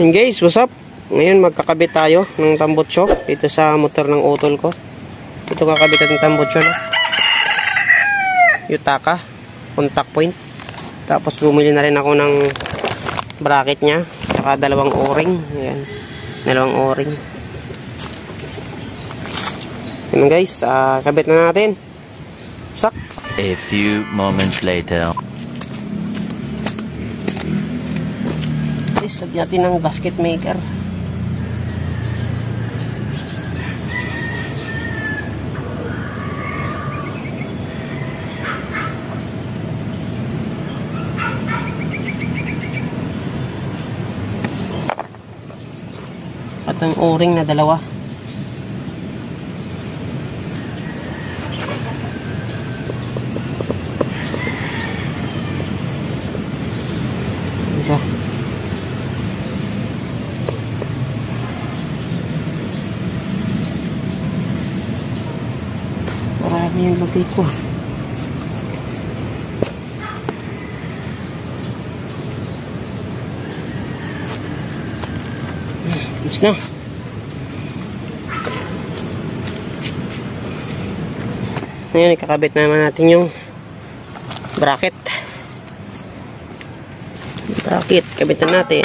Hey guys, what's up? Ngayon magkakabit tayo ng tambutso dito sa motor ng utol ko. Ito kakabit ng tambutso, no? Yutaka contact point. Tapos bumili na rin ako ng bracket nya, saka dalawang o-ring. Ayan, dalawang o-ring. Ayan guys, kabit na natin. Sak. A few moments later. Guys, lagyan natin ng gasket maker. At ang o-ring na dalawa. Isa. Marami yung lagay ko. Tapos na. Ngayon, ikakabit na naman natin yung bracket. Bracket, kabitan natin.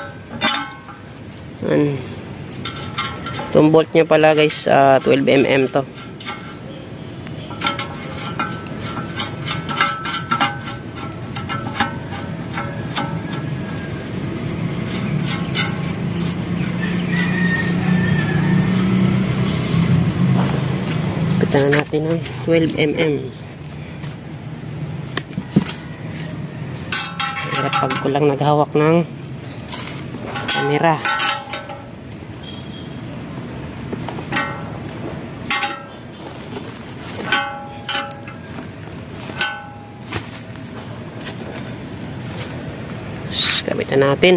Itong bolt nya pala guys, 12mm to. Kabitan na natin ng 12mm. Pag ko lang naghawak ng camera. Kabitan natin.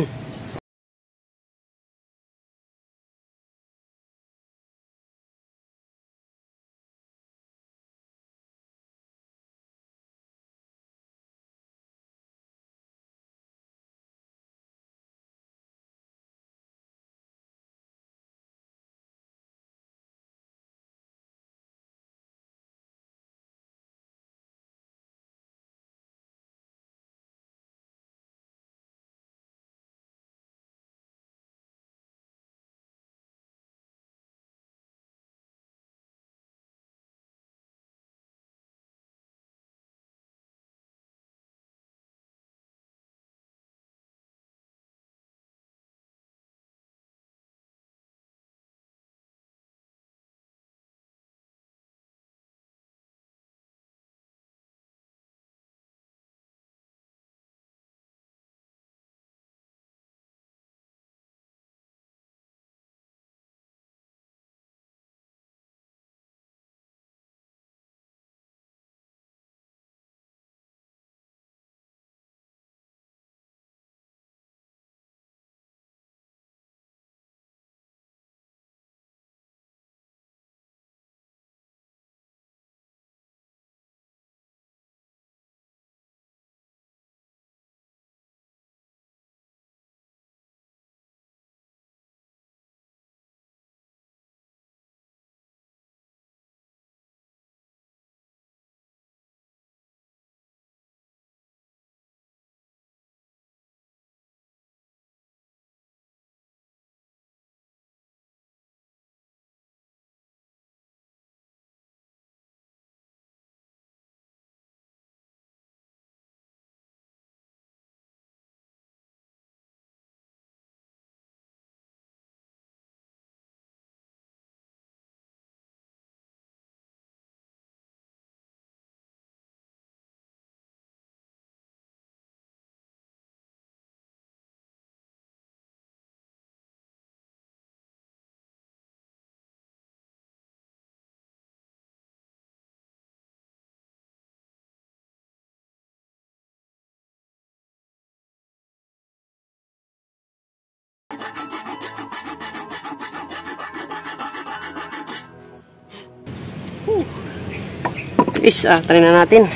Try na natin.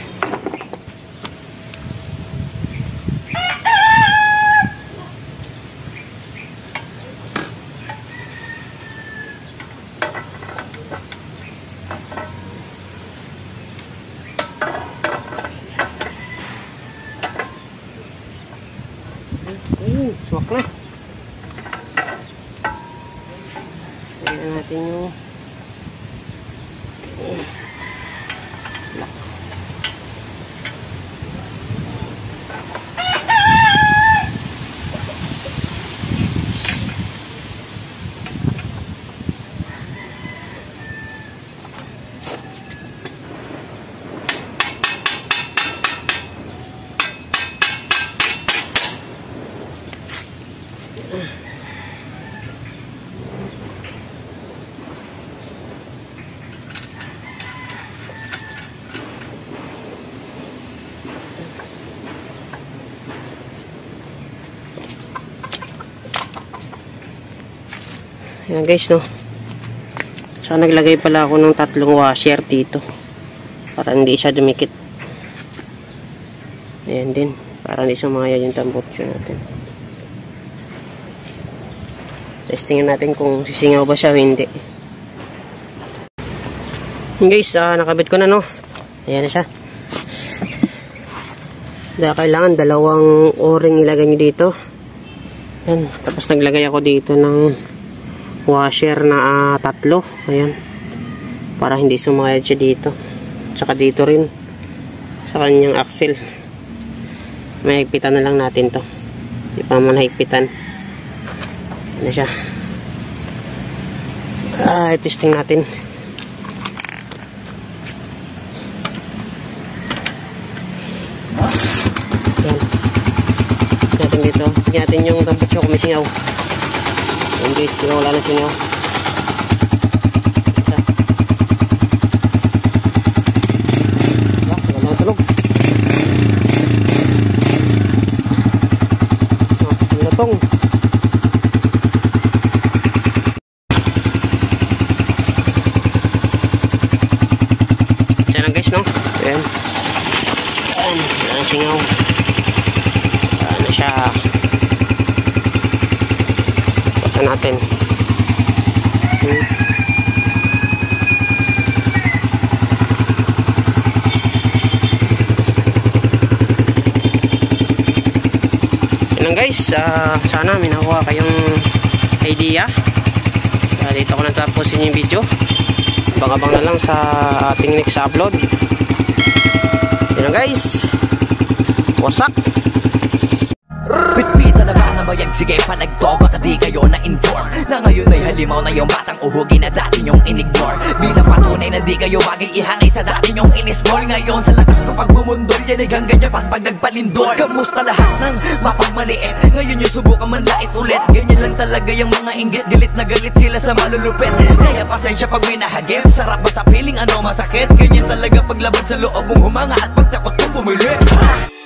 Yun, suwak na. Tingnan natin yung lock. Ayan guys, no. Saka naglagay pala ako ng 3 washer dito para hindi siya dumikit. Ayan din, para hindi sumaya yung tambutso natin. Testingin natin kung sisingaw ba siya o hindi. Guys, nakabit ko na, no. Ayan na siya. Dahil kailangan 2 o-ring ilagay nyo dito. Ayan. Tapos naglagay ako dito ng washer na 3. Ayan. Para hindi sumayad siya dito. Tsaka dito rin sa kanyang axle. Mahigpitan na lang natin to. Hindi pa naman higpitan. Ayan na siya. Testing natin. Ayan. Natin dito. Tignan natin yung tambutso kung may singaw. Ayan guys, di ba wala na singaw. Wala na tulog. Ang lutong. Ayan guys, no? Ayan. Ayan, wala na singaw. Wala na siya. Natin. Yan guys, sana may nakuha kayong idea. Dito ko natapusin yung video. Abang-abang na lang sa ating next upload. Yan guys, wasak. Pitpita na ba na bayag? Sige palagto, baka di kayo na-inform na ngayon ay halimaw na yung batang uhugi na dati nyong in-ignore. Bilang patunay na di kayo bagay ihanay sa dati nyong in-small. Ngayon sa lakas ko pag bumundol, yan ay ganggan Japan pag nagpalindol. Kamusta lahat ng mapagmaliit? Ngayon yung subukan man lait ulit. Ganyan lang talaga yung mga inggit, galit na galit sila sa malulupit. Kaya pasensya pag winahagip, sarap ba sa piling ano masakit? Ganyan talaga paglaban sa loob mong humanga at pagtakot mong bumili.